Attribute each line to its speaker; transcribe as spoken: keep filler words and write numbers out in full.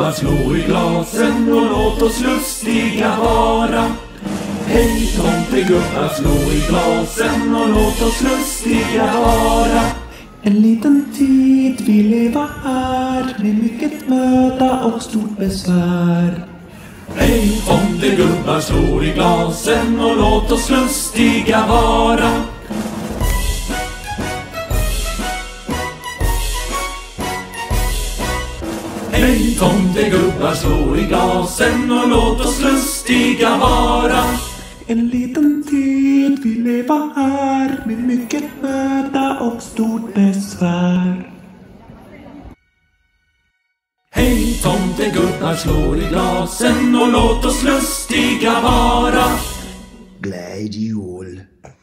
Speaker 1: tomtegubbar slå i glasen och låt oss lustiga vara. Hej tomtegubbar slå i glasen och låt oss lustiga vara.
Speaker 2: En liten tid vi leva här med mycket möda och stort besvär.
Speaker 1: Hej tomtegubbar slå i glasen och låt oss lustiga vara. Hej tomtegubbar slå i glasen och låt oss lustiga vara.
Speaker 2: En liten tid vi leva här med mycket möda och stort besvär.
Speaker 1: Hej tomtegubbar slå i glasen och låt oss lustiga vara.
Speaker 3: Glad jul.